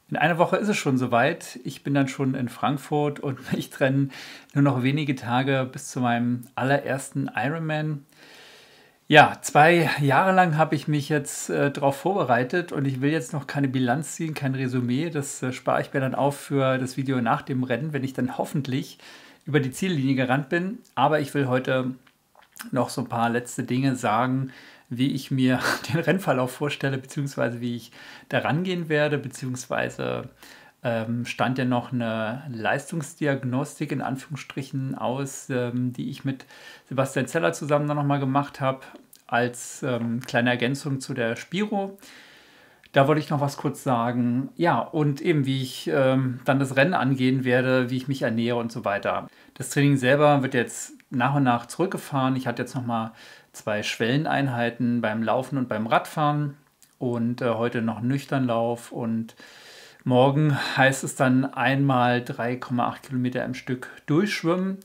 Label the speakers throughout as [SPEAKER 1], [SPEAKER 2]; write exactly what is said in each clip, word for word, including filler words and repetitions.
[SPEAKER 1] In einer Woche ist es schon soweit. Ich bin dann schon in Frankfurt und mich trennen nur noch wenige Tage bis zu meinem allerersten Ironman. Ja, zwei Jahre lang habe ich mich jetzt äh, darauf vorbereitet und ich will jetzt noch keine Bilanz ziehen, kein Resümee. Das äh, spare ich mir dann auf für das Video nach dem Rennen, wenn ich dann hoffentlich über die Ziellinie gerannt bin. Aber ich will heute noch so ein paar letzte Dinge sagen, wie ich mir den Rennverlauf vorstelle, beziehungsweise wie ich da rangehen werde, beziehungsweise ähm, stand ja noch eine Leistungsdiagnostik in Anführungsstrichen aus, ähm, die ich mit Sebastian Zeller zusammen dann nochmal gemacht habe, als ähm, kleine Ergänzung zu der Spiro. Da wollte ich noch was kurz sagen. Ja, und eben, wie ich ähm, dann das Rennen angehen werde, wie ich mich ernähre und so weiter. Das Training selber wird jetzt nach und nach zurückgefahren. Ich hatte jetzt nochmal zwei Schwelleneinheiten beim Laufen und beim Radfahren und äh, heute noch Nüchternlauf und morgen heißt es dann einmal drei Komma acht Kilometer im Stück durchschwimmen.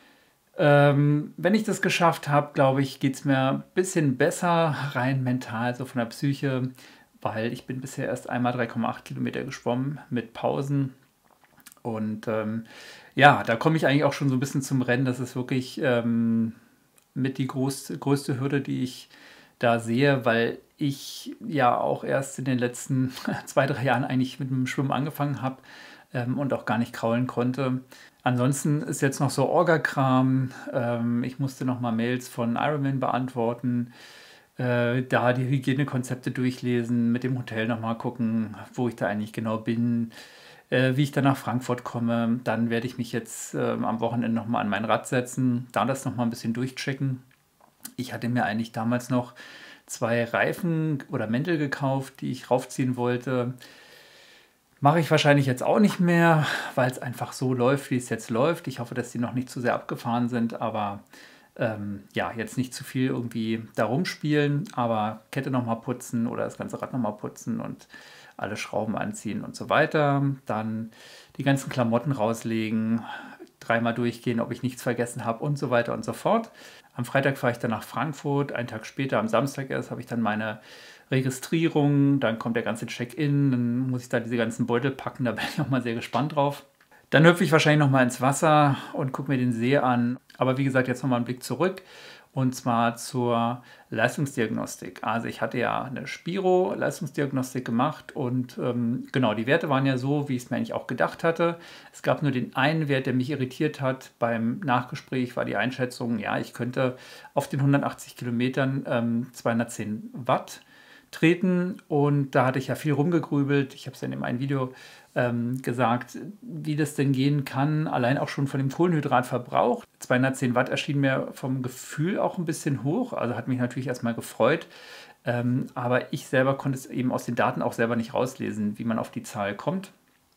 [SPEAKER 1] Ähm, wenn ich das geschafft habe, glaube ich, geht es mir ein bisschen besser rein mental, so von der Psyche, weil ich bin bisher erst einmal drei Komma acht Kilometer geschwommen mit Pausen. Und ähm, ja, da komme ich eigentlich auch schon so ein bisschen zum Rennen. Das ist wirklich ähm, mit die groß, größte Hürde, die ich da sehe, weil ich ja auch erst in den letzten zwei, drei Jahren eigentlich mit dem Schwimmen angefangen habe ähm, und auch gar nicht kraulen konnte. Ansonsten ist jetzt noch so Orga-Kram. Ähm, ich musste noch mal Mails von Ironman beantworten, äh, da die Hygienekonzepte durchlesen, mit dem Hotel noch mal gucken, wo ich da eigentlich genau bin, äh, wie ich dann nach Frankfurt komme. Dann werde ich mich jetzt äh, am Wochenende noch mal an mein Rad setzen, da das noch mal ein bisschen durchchecken. Ich hatte mir eigentlich damals noch zwei Reifen oder Mäntel gekauft, die ich raufziehen wollte. Mache ich wahrscheinlich jetzt auch nicht mehr, weil es einfach so läuft, wie es jetzt läuft. Ich hoffe, dass die noch nicht zu sehr abgefahren sind, aber ähm, ja, jetzt nicht zu viel irgendwie da rumspielen, aber Kette nochmal putzen oder das ganze Rad nochmal putzen und alle Schrauben anziehen und so weiter. Dann die ganzen Klamotten rauslegen, dreimal durchgehen, ob ich nichts vergessen habe und so weiter und so fort. Am Freitag fahre ich dann nach Frankfurt, einen Tag später, am Samstag erst, habe ich dann meine Registrierung, dann kommt der ganze Check-in, dann muss ich da diese ganzen Beutel packen, da bin ich auch mal sehr gespannt drauf. Dann hüpfe ich wahrscheinlich noch mal ins Wasser und gucke mir den See an. Aber wie gesagt, jetzt noch mal einen Blick zurück und zwar zur Leistungsdiagnostik. Also ich hatte ja eine Spiro-Leistungsdiagnostik gemacht und ähm, genau, die Werte waren ja so, wie ich es mir eigentlich auch gedacht hatte. Es gab nur den einen Wert, der mich irritiert hat. Beim Nachgespräch war die Einschätzung, ja, ich könnte auf den hundertachtzig Kilometern ähm, zweihundertzehn Watt treten und da hatte ich ja viel rumgegrübelt. Ich habe es ja in dem einen Video ähm, gesagt, wie das denn gehen kann, allein auch schon von dem Kohlenhydratverbrauch. zweihundertzehn Watt erschien mir vom Gefühl auch ein bisschen hoch, also hat mich natürlich erstmal gefreut, ähm, aber ich selber konnte es eben aus den Daten auch selber nicht rauslesen, wie man auf die Zahl kommt.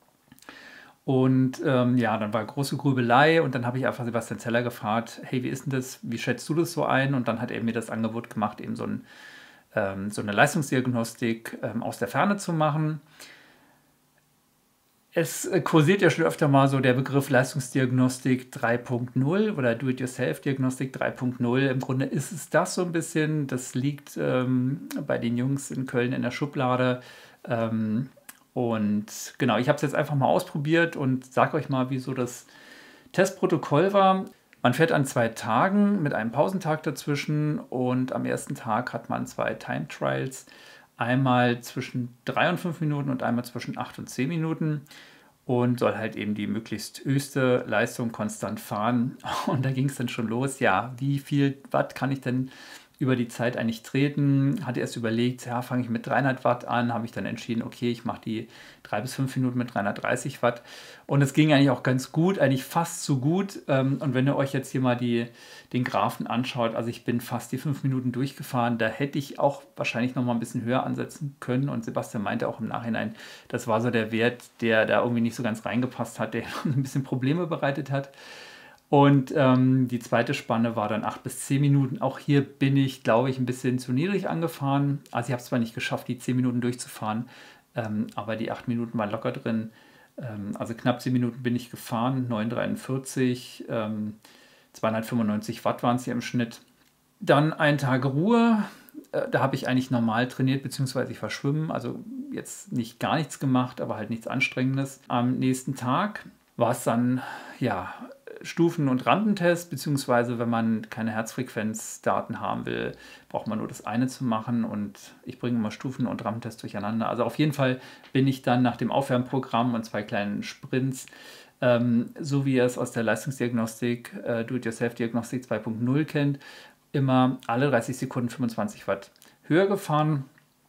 [SPEAKER 1] Und ähm, ja, dann war große Grübelei und dann habe ich einfach Sebastian Zeller gefragt, hey, wie ist denn das, wie schätzt du das so ein? Und dann hat er mir das Angebot gemacht, eben so ein ähm, so eine Leistungsdiagnostik ähm, aus der Ferne zu machen. Es äh, kursiert ja schon öfter mal so der Begriff Leistungsdiagnostik drei Punkt null oder Do-it-yourself-Diagnostik drei Punkt null. Im Grunde ist es das so ein bisschen. Das liegt ähm, bei den Jungs in Köln in der Schublade. Ähm, und genau, ich habe es jetzt einfach mal ausprobiert und sage euch mal, wie so das Testprotokoll war. Man fährt an zwei Tagen mit einem Pausentag dazwischen und am ersten Tag hat man zwei Time Trials. Einmal zwischen drei und fünf Minuten und einmal zwischen acht und zehn Minuten und soll halt eben die möglichst höchste Leistung konstant fahren. Und da ging es dann schon los, ja, wie viel Watt kann ich denn über die Zeit eigentlich treten? Hatte erst überlegt, ja, fange ich mit dreihundert Watt an, habe ich dann entschieden, okay, ich mache die drei bis fünf Minuten mit dreihundertdreißig Watt. Und es ging eigentlich auch ganz gut, eigentlich fast so gut. Und wenn ihr euch jetzt hier mal die, den Graphen anschaut, also ich bin fast die fünf Minuten durchgefahren, da hätte ich auch wahrscheinlich noch mal ein bisschen höher ansetzen können. Und Sebastian meinte auch im Nachhinein, das war so der Wert, der da irgendwie nicht so ganz reingepasst hat, der ein bisschen Probleme bereitet hat. Und ähm, die zweite Spanne war dann acht bis zehn Minuten. Auch hier bin ich, glaube ich, ein bisschen zu niedrig angefahren. Also ich habe es zwar nicht geschafft, die zehn Minuten durchzufahren, ähm, aber die acht Minuten waren locker drin. Ähm, also knapp zehn Minuten bin ich gefahren, neun Komma dreiundvierzig, ähm, zweihundertfünfundneunzig Watt waren es hier im Schnitt. Dann ein Tag Ruhe. Äh, da habe ich eigentlich normal trainiert, beziehungsweise ich war schwimmen. Also jetzt nicht gar nichts gemacht, aber halt nichts Anstrengendes. Am nächsten Tag war es dann, ja, Stufen- und Rampentest, beziehungsweise wenn man keine Herzfrequenzdaten haben will, braucht man nur das eine zu machen und ich bringe immer Stufen- und Rampentest durcheinander. Also auf jeden Fall bin ich dann nach dem Aufwärmprogramm und zwei kleinen Sprints, ähm, so wie ihr es aus der Leistungsdiagnostik, äh, Do-it-yourself-Diagnostik zwei Punkt null kennt, immer alle dreißig Sekunden fünfundzwanzig Watt höher gefahren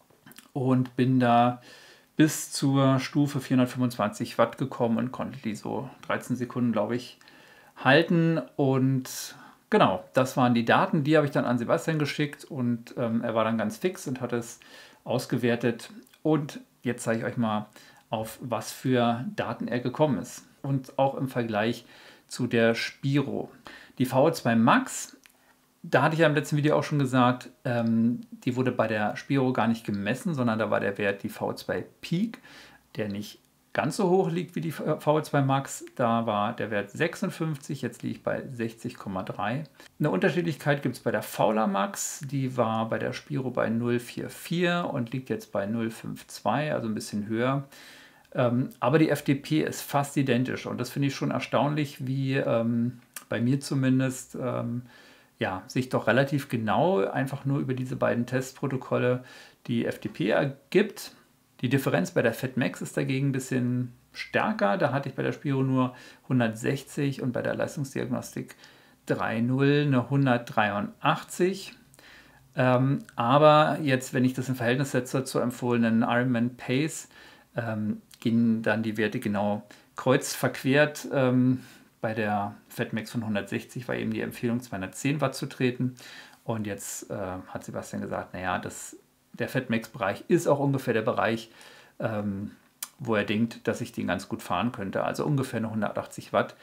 [SPEAKER 1] und bin da bis zur Stufe vierhundertfünfundzwanzig Watt gekommen und konnte die so dreizehn Sekunden, glaube ich, halten. Und genau, das waren die Daten, die habe ich dann an Sebastian geschickt und ähm, er war dann ganz fix und hat es ausgewertet. Und jetzt zeige ich euch mal, auf was für Daten er gekommen ist. Und auch im Vergleich zu der Spiro. Die V O zwei Max, da hatte ich ja im letzten Video auch schon gesagt, ähm, die wurde bei der Spiro gar nicht gemessen, sondern da war der Wert die V O zwei Peak, der nicht ganz so hoch liegt wie die V O zwei Max. Da war der Wert sechsundfünfzig, jetzt liege ich bei sechzig Komma drei. Eine Unterschiedlichkeit gibt es bei der Fowler Max, die war bei der Spiro bei null Komma vierundvierzig und liegt jetzt bei null Komma zweiundfünfzig, also ein bisschen höher. Ähm, aber die F D P ist fast identisch und das finde ich schon erstaunlich, wie ähm, bei mir zumindest ähm, ja, sich doch relativ genau einfach nur über diese beiden Testprotokolle die F D P ergibt. Die Differenz bei der Fatmax ist dagegen ein bisschen stärker. Da hatte ich bei der Spiro nur hundertsechzig und bei der Leistungsdiagnostik drei Punkt null eine hundertdreiundachtzig. Ähm, aber jetzt, wenn ich das in Verhältnis setze zur empfohlenen Ironman Pace, ähm, gehen dann die Werte genau kreuzverquert. Ähm, bei der Fatmax von hundertsechzig war eben die Empfehlung, zweihundertzehn Watt zu treten. Und jetzt äh, hat Sebastian gesagt, naja, das, der Fatmax-Bereich ist auch ungefähr der Bereich, ähm, wo er denkt, dass ich den ganz gut fahren könnte. Also ungefähr eine hundertachtzig Watt.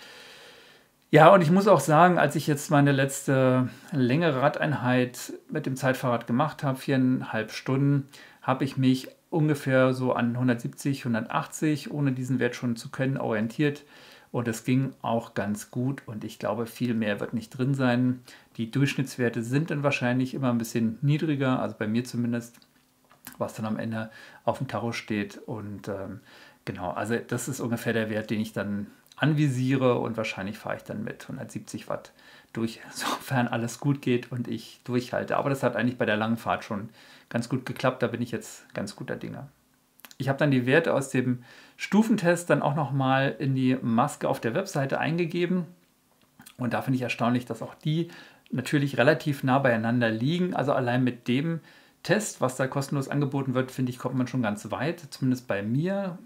[SPEAKER 1] Ja, und ich muss auch sagen, als ich jetzt meine letzte längere Radeinheit mit dem Zeitfahrrad gemacht habe, viereinhalb Stunden, habe ich mich ungefähr so an hundertsiebzig, hundertachtzig, ohne diesen Wert schon zu können, orientiert. Und es ging auch ganz gut und ich glaube, viel mehr wird nicht drin sein. Die Durchschnittswerte sind dann wahrscheinlich immer ein bisschen niedriger, also bei mir zumindest, was dann am Ende auf dem Tacho steht. Und ähm, genau, also das ist ungefähr der Wert, den ich dann anvisiere und wahrscheinlich fahre ich dann mit hundertsiebzig Watt durch, sofern alles gut geht und ich durchhalte. Aber das hat eigentlich bei der langen Fahrt schon ganz gut geklappt, da bin ich jetzt ganz guter Dinge. Ich habe dann die Werte aus dem Stufentest dann auch nochmal in die Maske auf der Webseite eingegeben. Und da finde ich erstaunlich, dass auch die natürlich relativ nah beieinander liegen. Also allein mit dem Test, was da kostenlos angeboten wird, finde ich, kommt man schon ganz weit. Zumindest bei mir.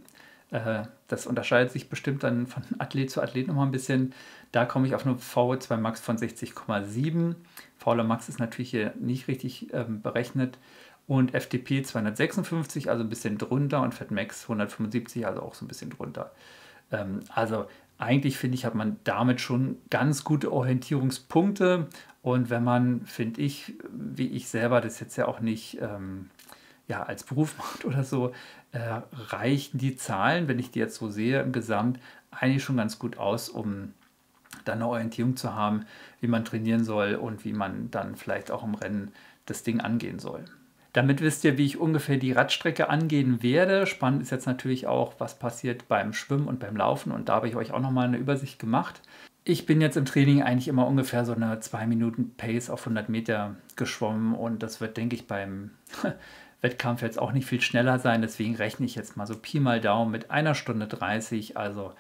[SPEAKER 1] Das unterscheidet sich bestimmt dann von Athlet zu Athlet nochmal ein bisschen. Da komme ich auf eine V O zwei Max von sechzig Komma sieben. Fowler Max ist natürlich hier nicht richtig ähm, berechnet. Und F D P zweihundertsechsundfünfzig, also ein bisschen drunter, und Fatmax hundertfünfundsiebzig, also auch so ein bisschen drunter. Ähm, also eigentlich finde ich, hat man damit schon ganz gute Orientierungspunkte. Und wenn man, finde ich, wie ich selber das jetzt ja auch nicht ähm, ja, als Beruf macht oder so, äh, reichen die Zahlen, wenn ich die jetzt so sehe im Gesamt, eigentlich schon ganz gut aus, um dann eine Orientierung zu haben, wie man trainieren soll und wie man dann vielleicht auch im Rennen das Ding angehen soll. Damit wisst ihr, wie ich ungefähr die Radstrecke angehen werde. Spannend ist jetzt natürlich auch, was passiert beim Schwimmen und beim Laufen. Und da habe ich euch auch nochmal eine Übersicht gemacht. Ich bin jetzt im Training eigentlich immer ungefähr so eine zwei Minuten Pace auf hundert Meter geschwommen. Und das wird, denke ich, beim Wettkampf jetzt auch nicht viel schneller sein. Deswegen rechne ich jetzt mal so Pi mal Daumen mit einer Stunde dreißig. Also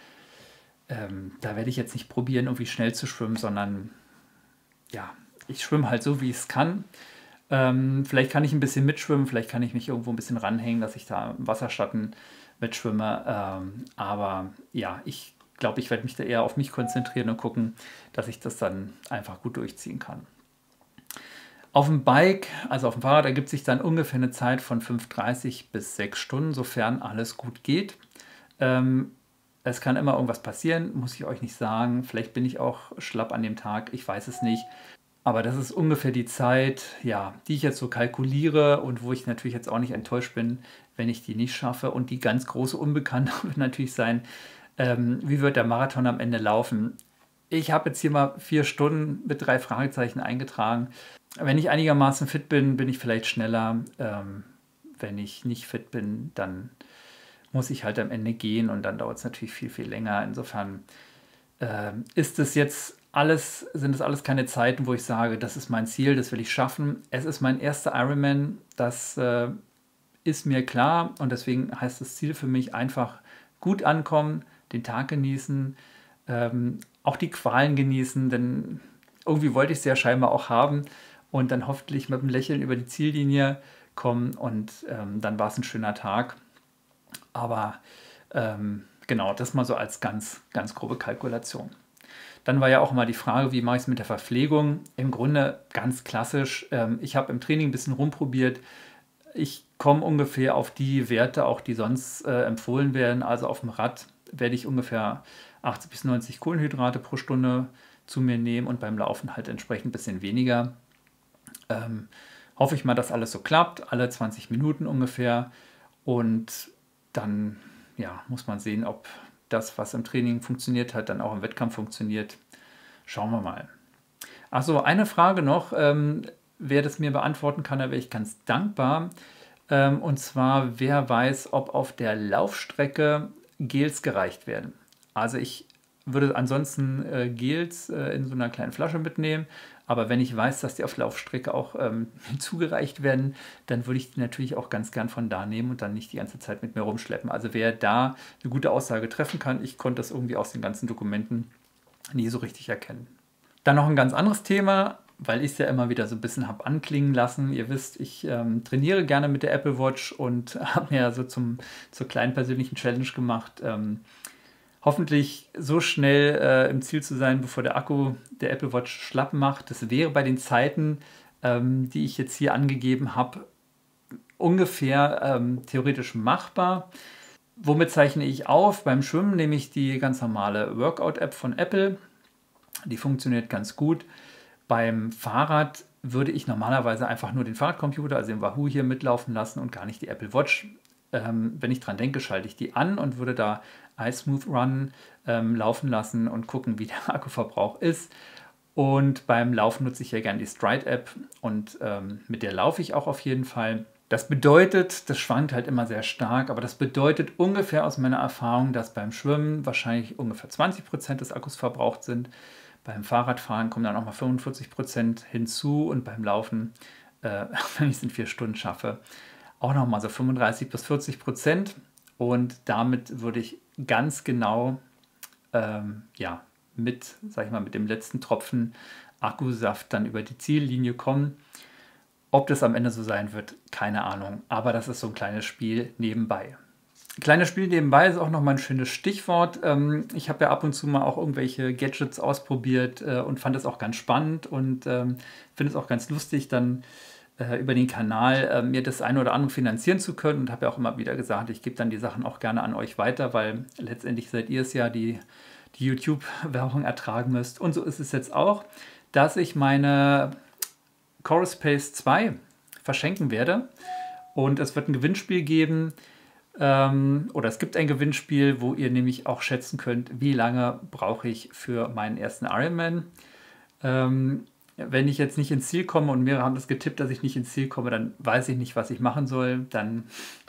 [SPEAKER 1] ähm, da werde ich jetzt nicht probieren, irgendwie schnell zu schwimmen, sondern ja, ich schwimme halt so, wie ich es kann. Ähm, vielleicht kann ich ein bisschen mitschwimmen, vielleicht kann ich mich irgendwo ein bisschen ranhängen, dass ich da im Wasserschatten mitschwimme. Ähm, aber ja, ich glaube, ich werde mich da eher auf mich konzentrieren und gucken, dass ich das dann einfach gut durchziehen kann. Auf dem Bike, also auf dem Fahrrad, ergibt sich dann ungefähr eine Zeit von fünf Uhr dreißig bis sechs Stunden, sofern alles gut geht. Ähm, es kann immer irgendwas passieren, muss ich euch nicht sagen. Vielleicht bin ich auch schlapp an dem Tag, ich weiß es nicht. Aber das ist ungefähr die Zeit, ja, die ich jetzt so kalkuliere und wo ich natürlich jetzt auch nicht enttäuscht bin, wenn ich die nicht schaffe. Und die ganz große Unbekannte wird natürlich sein, ähm, wie wird der Marathon am Ende laufen? Ich habe jetzt hier mal vier Stunden mit drei Fragezeichen eingetragen. Wenn ich einigermaßen fit bin, bin ich vielleicht schneller. Ähm, wenn ich nicht fit bin, dann muss ich halt am Ende gehen und dann dauert es natürlich viel, viel länger. Insofern äh, ist es jetzt alles, sind es alles keine Zeiten, wo ich sage, das ist mein Ziel, das will ich schaffen. Es ist mein erster Ironman, das äh, ist mir klar und deswegen heißt das Ziel für mich einfach gut ankommen, den Tag genießen, ähm, auch die Qualen genießen, denn irgendwie wollte ich es ja scheinbar auch haben und dann hoffentlich mit einem Lächeln über die Ziellinie kommen und ähm, dann war es ein schöner Tag. Aber ähm, genau, das mal so als ganz, ganz grobe Kalkulation. Dann war ja auch immer die Frage, wie mache ich es mit der Verpflegung? Im Grunde ganz klassisch. Ähm, ich habe im Training ein bisschen rumprobiert. Ich komme ungefähr auf die Werte, auch die sonst äh, empfohlen werden. Also auf dem Rad werde ich ungefähr achtzig bis neunzig Kohlenhydrate pro Stunde zu mir nehmen und beim Laufen halt entsprechend ein bisschen weniger. Ähm, hoffe ich mal, dass alles so klappt, alle zwanzig Minuten ungefähr. Und dann ja, muss man sehen, ob das, was im Training funktioniert hat, dann auch im Wettkampf funktioniert. Schauen wir mal. Achso, eine Frage noch. Ähm, wer das mir beantworten kann, da wäre ich ganz dankbar. Ähm, und zwar, wer weiß, ob auf der Laufstrecke Gels gereicht werden. Also ich würde ansonsten äh, Gels äh, in so einer kleinen Flasche mitnehmen. Aber wenn ich weiß, dass die auf Laufstrecke auch ähm, zugereicht werden, dann würde ich die natürlich auch ganz gern von da nehmen und dann nicht die ganze Zeit mit mir rumschleppen. Also wer da eine gute Aussage treffen kann, ich konnte das irgendwie aus den ganzen Dokumenten nie so richtig erkennen. Dann noch ein ganz anderes Thema, weil ich es ja immer wieder so ein bisschen habe anklingen lassen. Ihr wisst, ich ähm, trainiere gerne mit der Apple Watch und habe mir so zum, zur kleinen persönlichen Challenge gemacht, ähm, hoffentlich so schnell äh, im Ziel zu sein, bevor der Akku der Apple Watch schlapp macht. Das wäre bei den Zeiten, ähm, die ich jetzt hier angegeben habe, ungefähr ähm, theoretisch machbar. Womit zeichne ich auf? Beim Schwimmen nehme ich die ganz normale Workout-App von Apple. Die funktioniert ganz gut. Beim Fahrrad würde ich normalerweise einfach nur den Fahrradcomputer, also den Wahoo hier mitlaufen lassen und gar nicht die Apple Watch. Ähm, wenn ich dran denke, schalte ich die an und würde da iSmooth Run ähm, laufen lassen und gucken, wie der Akkuverbrauch ist. Und beim Laufen nutze ich ja gerne die Stride-App und ähm, mit der laufe ich auch auf jeden Fall. Das bedeutet, das schwankt halt immer sehr stark, aber das bedeutet ungefähr aus meiner Erfahrung, dass beim Schwimmen wahrscheinlich ungefähr zwanzig Prozent des Akkus verbraucht sind. Beim Fahrradfahren kommen dann auch mal fünfundvierzig Prozent hinzu und beim Laufen, äh, wenn ich es in vier Stunden schaffe, auch nochmal so fünfunddreißig bis vierzig Prozent. Und damit würde ich ganz genau ähm, ja, mit, sag ich mal, mit dem letzten Tropfen Akkusaft dann über die Ziellinie kommen. Ob das am Ende so sein wird, keine Ahnung. Aber das ist so ein kleines Spiel nebenbei. Kleines Spiel nebenbei ist auch nochmal ein schönes Stichwort. Ich habe ja ab und zu mal auch irgendwelche Gadgets ausprobiert und fand es auch ganz spannend und finde es auch ganz lustig, dann über den Kanal mir das eine oder andere finanzieren zu können und habe ja auch immer wieder gesagt, ich gebe dann die Sachen auch gerne an euch weiter, weil letztendlich seid ihr es ja, die die YouTube-Werbung ertragen müsst. Und so ist es jetzt auch, dass ich meine ChorusPace zwei verschenken werde und es wird ein Gewinnspiel geben, ähm, oder es gibt ein Gewinnspiel, wo ihr nämlich auch schätzen könnt, wie lange brauche ich für meinen ersten Ironman. Ähm, wenn ich jetzt nicht ins Ziel komme und mehrere haben das getippt, dass ich nicht ins Ziel komme, dann weiß ich nicht, was ich machen soll. Dann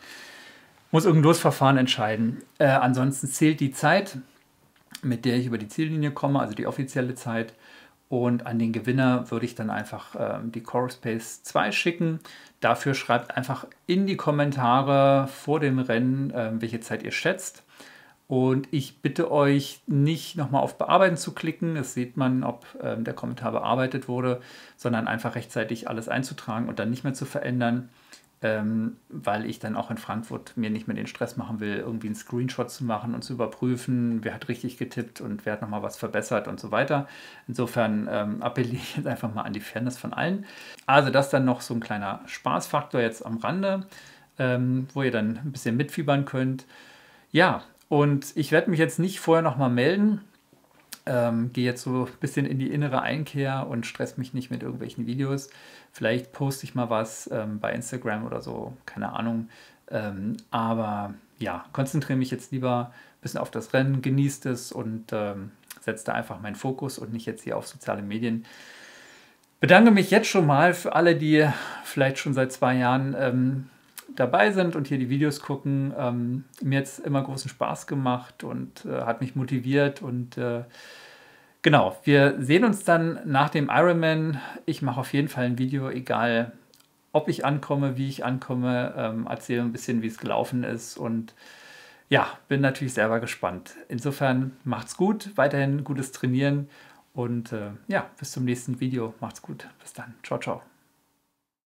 [SPEAKER 1] muss irgendein Losverfahren entscheiden. Äh, ansonsten zählt die Zeit, mit der ich über die Ziellinie komme, also die offizielle Zeit. Und an den Gewinner würde ich dann einfach ähm, die ChorusPace zwei schicken. Dafür schreibt einfach in die Kommentare vor dem Rennen, ähm, welche Zeit ihr schätzt. Und ich bitte euch nicht nochmal auf Bearbeiten zu klicken. Das sieht man, ob ähm, der Kommentar bearbeitet wurde, sondern einfach rechtzeitig alles einzutragen und dann nicht mehr zu verändern. Ähm, weil ich dann auch in Frankfurt mir nicht mehr den Stress machen will, irgendwie einen Screenshot zu machen und zu überprüfen, wer hat richtig getippt und wer hat nochmal was verbessert und so weiter. Insofern ähm, appelliere ich jetzt einfach mal an die Fairness von allen. Also das dann noch so ein kleiner Spaßfaktor jetzt am Rande, ähm, wo ihr dann ein bisschen mitfiebern könnt. Ja, und ich werde mich jetzt nicht vorher nochmal melden. Ähm, gehe jetzt so ein bisschen in die innere Einkehr und stress mich nicht mit irgendwelchen Videos. Vielleicht poste ich mal was ähm, bei Instagram oder so, keine Ahnung. Ähm, aber ja, konzentriere mich jetzt lieber ein bisschen auf das Rennen, genießt es und ähm, setze da einfach meinen Fokus und nicht jetzt hier auf soziale Medien. Bedanke mich jetzt schon mal für alle, die vielleicht schon seit zwei Jahren ähm, dabei sind und hier die Videos gucken. Ähm, mir hat es immer großen Spaß gemacht und äh, hat mich motiviert. Und äh, genau, wir sehen uns dann nach dem Ironman. Ich mache auf jeden Fall ein Video, egal ob ich ankomme, wie ich ankomme, ähm, erzähle ein bisschen, wie es gelaufen ist und ja, bin natürlich selber gespannt. Insofern macht's gut, weiterhin gutes Trainieren und äh, ja, bis zum nächsten Video. Macht's gut. Bis dann. Ciao, ciao.